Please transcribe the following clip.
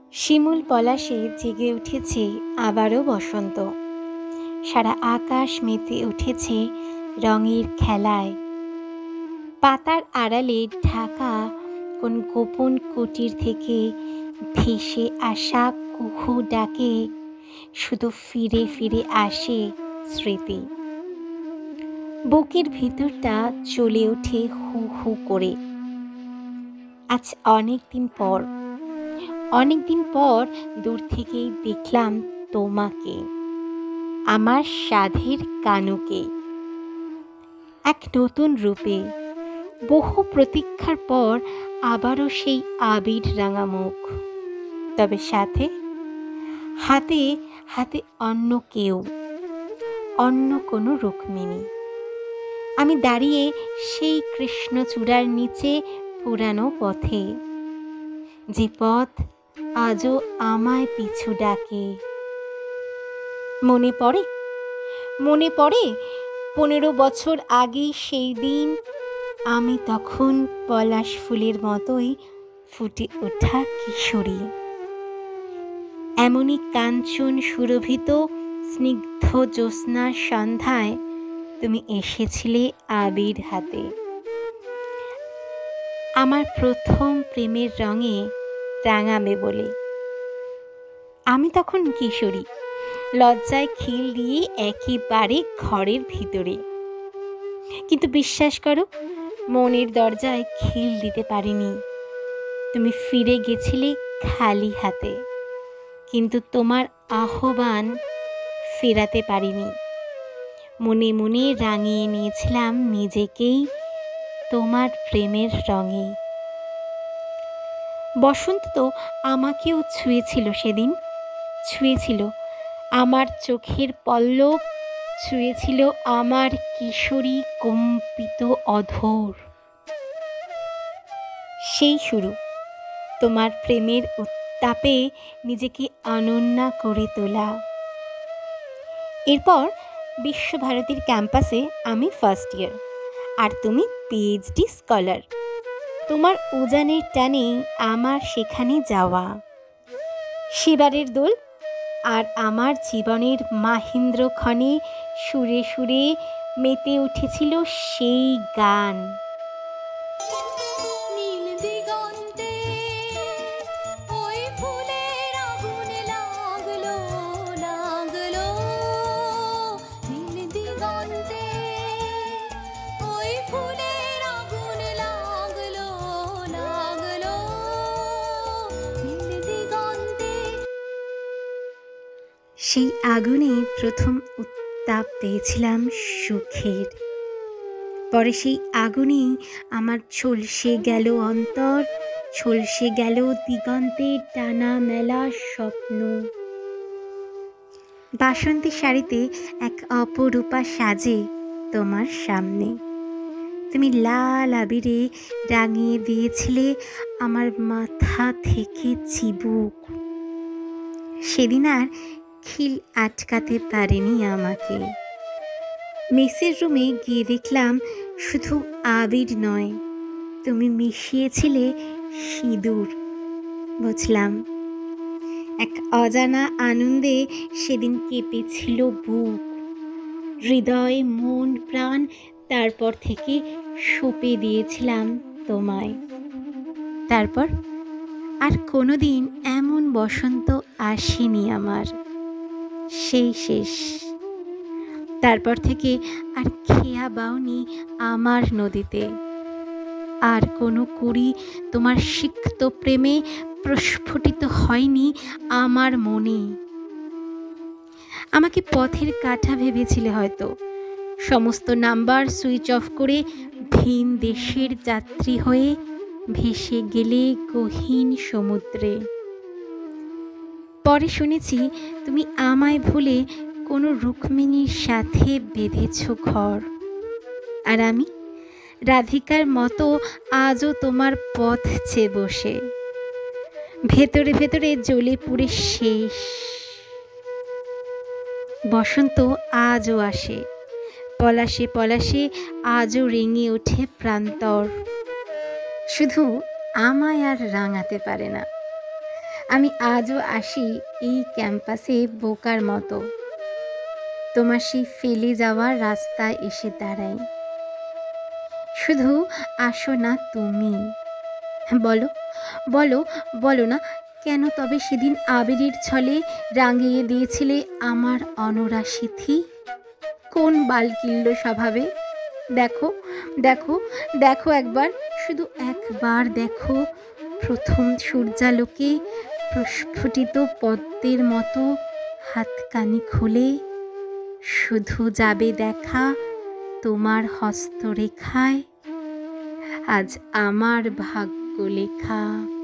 শিমুল পলাশে জেগে উঠেছে আবারও বসন্ত। সারা আকাশ মেতে উঠেছে রঙের খেলায়। পাতার আড়ালে ঢাকা কোন গোপন কুটির থেকে ভেসে আসা কুহু ডাকে শুধু ফিরে ফিরে আসে স্মৃতি। বুকের ভিতরটা চলে ওঠে হু হু করে। আজ অনেকদিন পর দূর থেকেই দেখলাম তোমাকে, আমার সাধের কানুকে, এক নতুন রূপে। বহু প্রতীক্ষার পর আবারও সেই আবির রাঙা মুখ, তবে সাথে হাতে হাতে অন্য কেউ, অন্য কোনো রুক্মিণী। আমি দাঁড়িয়ে সেই কৃষ্ণচূড়ার নিচে পুরানো পথে, যে পথ আজও আমায় পিছু ডাকে। মনে পড়ে 15 বছর আগে সেই দিন, আমি তখন পলাশ ফুলের মতোই ফুটে ওঠা কিশোরী। এমনই কাঞ্চন সুরভিত স্নিগ্ধ জ্যোৎস্নার সন্ধ্যায় তুমি এসেছিলে আবির হাতে, আমার প্রথম প্রেমের রঙে রাঙাবে বলে। আমি তখন কিশোরী, লজ্জায় খিল দিয়ে একেবারে ঘরের ভিতরে। কিন্তু বিশ্বাস করো, মনের দরজায় খিল দিতে পারিনি। তুমি ফিরে গেছিলে খালি হাতে, কিন্তু তোমার আহ্বান ফেরাতে পারিনি। মনে মনে রাঙিয়ে নিয়েছিলাম নিজেকেই তোমার প্রেমের রঙে। বসন্ত তো আমাকেও ছুঁয়েছিল সেদিন, ছুঁয়েছিল আমার চোখের পল্লব, ছুঁয়েছিল আমার কিশোরী কম্পিত অধর। সেই শুরু তোমার প্রেমের উত্তাপে নিজেকে অনন্যা করে তোলা। এরপর বিশ্বভারতীর ক্যাম্পাসে আমি ফার্স্ট ইয়ার, আর তুমি পিএইচডি স্কলার। তোমার উজানের টানে আমার সেখানে যাওয়া, শিবারের দোল আর আমার জীবনের মাহেন্দ্রক্ষণে সুরে সুরে মেতে উঠেছিল সেই গান। সেই আগুনে প্রথম উত্তাপ পেয়েছিলাম সুখের, পরে সেই আগুনেই আমার ঝলসে গেল অন্তর, ঝলসে গেল দিগন্তের টানা মেলা স্বপ্ন। বাসন্তী শাড়িতে এক অপরূপা সাজে তোমার সামনে, তুমি লাল আবিরে রাঙিয়ে দিয়েছিলে আমার মাথা থেকে চিবুক। সেদিন আর খিল আটকাতে পারেনি আমাকে। মেসের রুমে গিয়ে দেখলাম শুধু আবির নয়, তুমি মিশিয়েছিলে সিঁদুর। বুঝলাম এক অজানা আনন্দে সেদিন কেঁপেছিল বুক, হৃদয়, মন, প্রাণ। তারপর থেকে সঁপে দিয়েছিলাম তোমায়। তারপর আর কোনোদিন এমন বসন্ত আসেনি আমার, সেই শেষ। তারপর থেকে আর খেয়া বাওনি আমার নদীতে, আর কোনো কুড়ি তোমার সিক্ত প্রেমে প্রস্ফুটিত হয়নি আমার মনে। আমাকে পথের কাঁটা ভেবেছিলে হয়তো, সমস্ত নাম্বার সুইচ অফ করে ভিন দেশের যাত্রী হয়ে ভেসে গেলে গহীন সমুদ্রে। পরে শুনেছি তুমি আমায় ভুলে কোনো রুক্মিণীর সাথে বেঁধেছ ঘর, আর আমি রাধিকার মতো আজও তোমার পথ চেয়ে বসে, ভেতরে ভেতরে জ্বলে পুড়ে শেষ। বসন্ত আজও আসে, পলাশে পলাশে আজও রেঙে ওঠে প্রান্তর, শুধু আমায় আর রাঙাতে পারে না। আমি আজও আসি এই ক্যাম্পাসে বোকার মতো, তোমার সেই ফেলে যাওয়ার রাস্তায় এসে দাঁড়াই। শুধু আসো না তুমি, বলো বলো বলো না, কেন তবে সেদিন আবিরের ছলে রাঙিয়ে দিয়েছিলে আমার অনরা সিথি? কোন বাল কিল্ল স্বভাবে? দেখো দেখো দেখো একবার, শুধু একবার দেখো, প্রথম সূর্যালোকে প্রস্ফুটিত পদ্মের মতো হাতকানি খুলে শুধু যাবে দেখা তোমার হস্তরেখায় আজ আমার ভাগ্য লেখা।